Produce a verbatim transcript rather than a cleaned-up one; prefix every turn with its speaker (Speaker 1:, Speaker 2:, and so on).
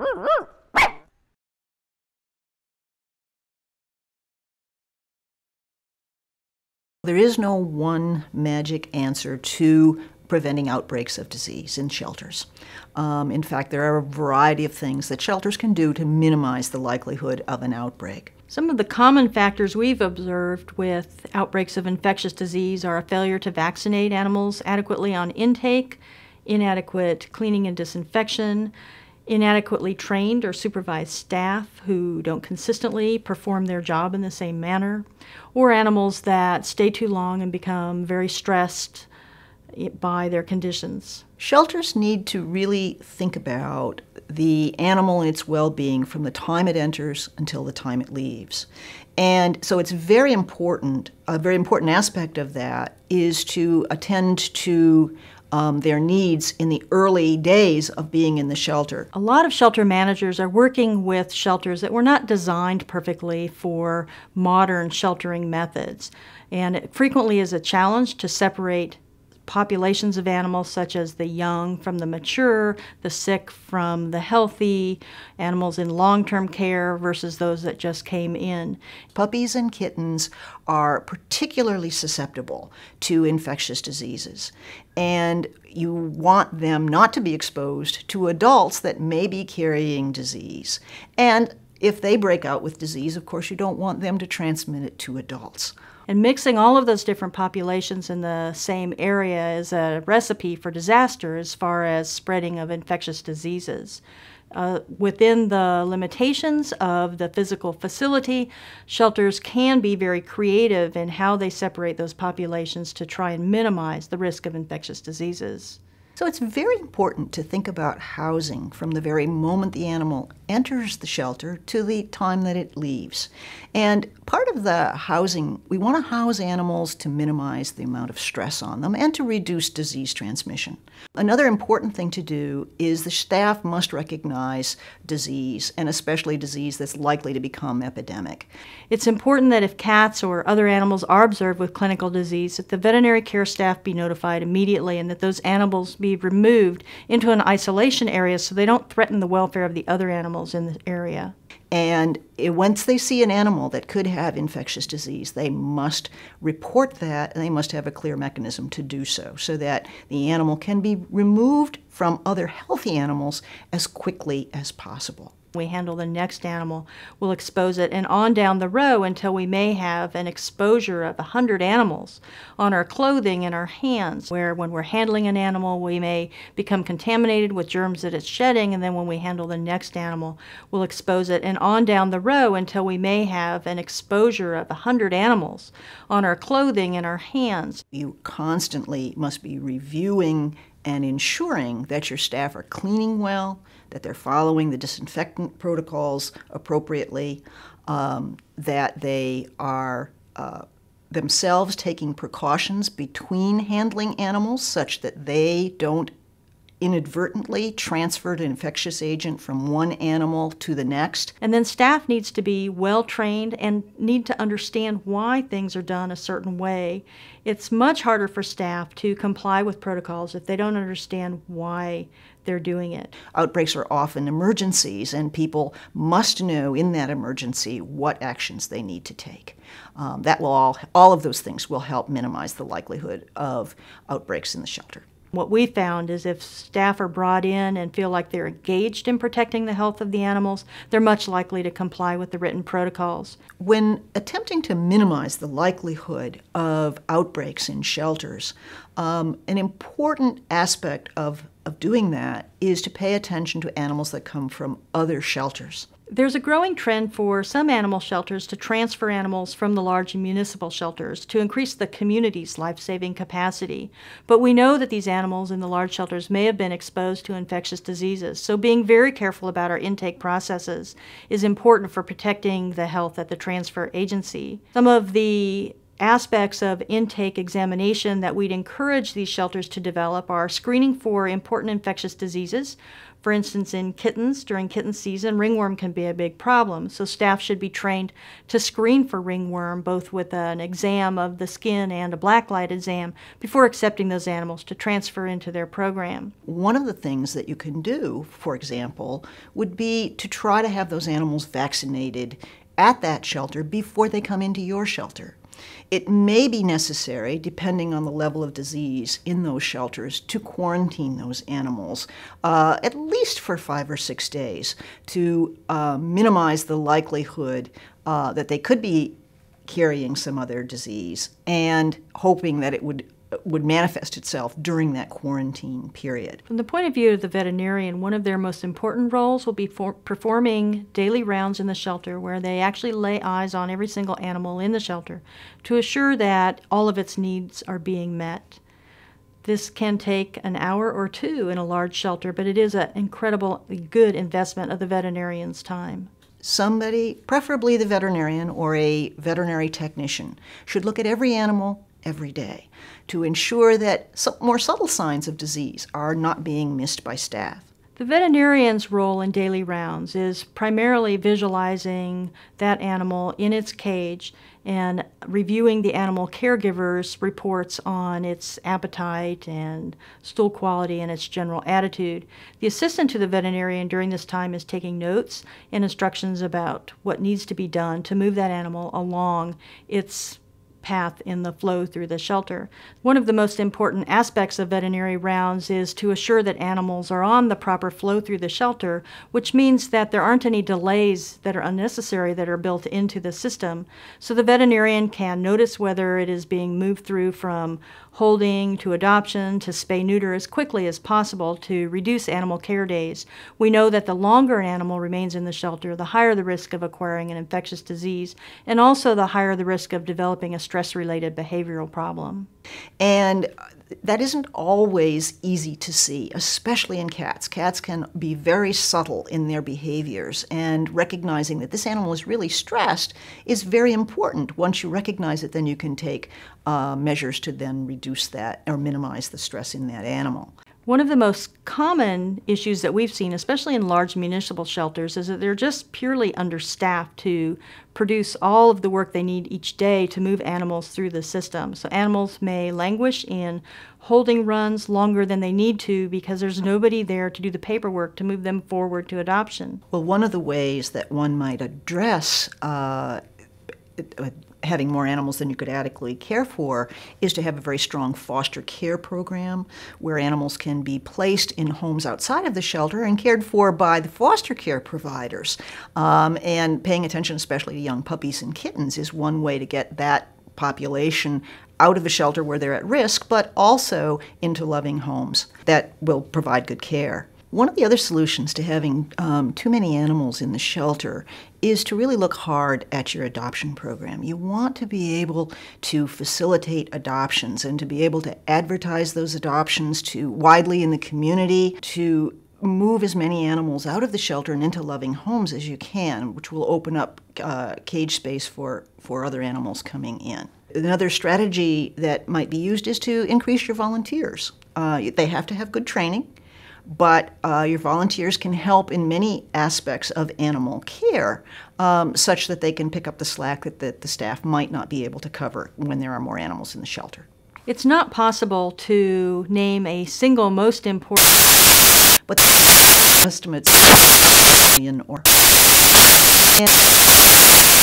Speaker 1: There is no one magic answer to preventing outbreaks of disease in shelters. Um, in fact, there are a variety of things that shelters can do to minimize the likelihood of an outbreak.
Speaker 2: Some of the common factors we've observed with outbreaks of infectious disease are a failure to vaccinate animals adequately on intake, inadequate cleaning and disinfection, inadequately trained or supervised staff who don't consistently perform their job in the same manner, or animals that stay too long and become very stressed by their conditions.
Speaker 1: Shelters need to really think about the animal and its well-being from the time it enters until the time it leaves. And so it's very important, a very important aspect of that is to attend to Um, their needs in the early days of being in the shelter.
Speaker 2: A lot of shelter managers are working with shelters that were not designed perfectly for modern sheltering methods. And it frequently is a challenge to separate populations of animals such as the young from the mature, the sick from the healthy, animals in long-term care versus those that just came in.
Speaker 1: Puppies and kittens are particularly susceptible to infectious diseases, and you want them not to be exposed to adults that may be carrying disease. And if they break out with disease, of course, you don't want them to transmit it to adults.
Speaker 2: And mixing all of those different populations in the same area is a recipe for disaster as far as spreading of infectious diseases. Uh, within the limitations of the physical facility, shelters can be very creative in how they separate those populations to try and minimize the risk of infectious diseases.
Speaker 1: So it's very important to think about housing from the very moment the animal enters the shelter to the time that it leaves. And part of the housing, we want to house animals to minimize the amount of stress on them and to reduce disease transmission. Another important thing to do is the staff must recognize disease, and especially disease that's likely to become epidemic.
Speaker 2: It's important that if cats or other animals are observed with clinical disease, that the veterinary care staff be notified immediately and that those animals be removed into an isolation area so they don't threaten the welfare of the other animals in the area.
Speaker 1: And once they see an animal that could have infectious disease, they must report that, and they must have a clear mechanism to do so, so that the animal can be removed from other healthy animals as quickly as possible.
Speaker 2: We handle the next animal, we'll expose it, and on down the row until we may have an exposure of a hundred animals on our clothing and our hands, where when we're handling an animal, we may become contaminated with germs that it's shedding, and then when we handle the next animal, we'll expose it, and on down the row until we may have an exposure of a hundred animals on our clothing and our hands.
Speaker 1: You constantly must be reviewing and ensuring that your staff are cleaning well, that they're following the disinfectant protocols appropriately, um, that they are uh, themselves taking precautions between handling animals such that they don't inadvertently transfer an infectious agent from one animal to the next.
Speaker 2: And then staff needs to be well trained and need to understand why things are done a certain way. It's much harder for staff to comply with protocols if they don't understand why they're doing it.
Speaker 1: Outbreaks are often emergencies, and people must know in that emergency what actions they need to take. Um, that will all, all of those things will help minimize the likelihood of outbreaks in the shelter.
Speaker 2: What we found is if staff are brought in and feel like they're engaged in protecting the health of the animals, they're much likely to comply with the written protocols.
Speaker 1: When attempting to minimize the likelihood of outbreaks in shelters, um, an important aspect of, of doing that is to pay attention to animals that come from other shelters.
Speaker 2: There's a growing trend for some animal shelters to transfer animals from the large municipal shelters to increase the community's life-saving capacity. But we know that these animals in the large shelters may have been exposed to infectious diseases, so being very careful about our intake processes is important for protecting the health at the transfer agency. Some of the aspects of intake examination that we'd encourage these shelters to develop are screening for important infectious diseases. For instance, in kittens, during kitten season, ringworm can be a big problem. So staff should be trained to screen for ringworm, both with an exam of the skin and a blacklight exam, before accepting those animals to transfer into their program.
Speaker 1: One of the things that you can do, for example, would be to try to have those animals vaccinated at that shelter before they come into your shelter. It may be necessary, depending on the level of disease in those shelters, to quarantine those animals, uh, at least for five or six days, to uh, minimize the likelihood uh, that they could be carrying some other disease, and hoping that it would would manifest itself during that quarantine period.
Speaker 2: From the point of view of the veterinarian, one of their most important roles will be for performing daily rounds in the shelter, where they actually lay eyes on every single animal in the shelter to assure that all of its needs are being met. This can take an hour or two in a large shelter, but it is an incredibly good investment of the veterinarian's time.
Speaker 1: Somebody, preferably the veterinarian or a veterinary technician, should look at every animal every day to ensure that some more subtle signs of disease are not being missed by staff.
Speaker 2: The veterinarian's role in daily rounds is primarily visualizing that animal in its cage and reviewing the animal caregiver's reports on its appetite and stool quality and its general attitude. The assistant to the veterinarian during this time is taking notes and instructions about what needs to be done to move that animal along its path in the flow through the shelter. One of the most important aspects of veterinary rounds is to assure that animals are on the proper flow through the shelter, which means that there aren't any delays that are unnecessary that are built into the system. So the veterinarian can notice whether it is being moved through from holding to adoption to spay-neuter as quickly as possible to reduce animal care days. We know that the longer an animal remains in the shelter, the higher the risk of acquiring an infectious disease, and also the higher the risk of developing a stress-related behavioral problem.
Speaker 1: And that isn't always easy to see, especially in cats. Cats can be very subtle in their behaviors, and recognizing that this animal is really stressed is very important. Once you recognize it, then you can take uh, measures to then reduce that or minimize the stress in that animal.
Speaker 2: One of the most common issues that we've seen, especially in large municipal shelters, is that they're just purely understaffed to produce all of the work they need each day to move animals through the system. So animals may languish in holding runs longer than they need to because there's nobody there to do the paperwork to move them forward to adoption.
Speaker 1: Well, one of the ways that one might address uh, having more animals than you could adequately care for is to have a very strong foster care program where animals can be placed in homes outside of the shelter and cared for by the foster care providers. Um, and paying attention especially to young puppies and kittens is one way to get that population out of a shelter where they're at risk, but also into loving homes that will provide good care. One of the other solutions to having um, too many animals in the shelter is to really look hard at your adoption program. You want to be able to facilitate adoptions and to be able to advertise those adoptions to widely in the community, to move as many animals out of the shelter and into loving homes as you can, which will open up uh, cage space for, for other animals coming in. Another strategy that might be used is to increase your volunteers. Uh, they have to have good training, but uh, your volunteers can help in many aspects of animal care, um, such that they can pick up the slack that the, the staff might not be able to cover when there are more animals in the shelter.
Speaker 2: It's not possible to name a single most important,
Speaker 1: but estimates million or. And